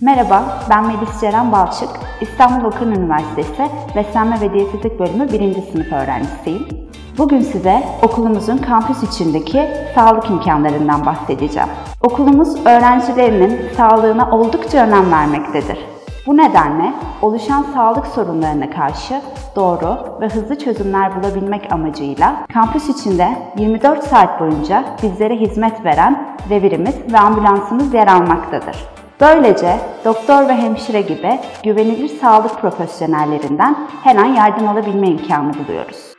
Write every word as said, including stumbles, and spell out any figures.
Merhaba, ben Melis Ceren Balçık. İstanbul Okan Üniversitesi Beslenme ve Diyetetik Bölümü birinci sınıf öğrencisiyim. Bugün size okulumuzun kampüs içindeki sağlık imkanlarından bahsedeceğim. Okulumuz öğrencilerinin sağlığına oldukça önem vermektedir. Bu nedenle oluşan sağlık sorunlarına karşı doğru ve hızlı çözümler bulabilmek amacıyla kampüs içinde yirmi dört saat boyunca bizlere hizmet veren revirimiz ve ambulansımız yer almaktadır. Böylece doktor ve hemşire gibi güvenilir sağlık profesyonellerinden her an yardım alabilme imkanı buluyoruz.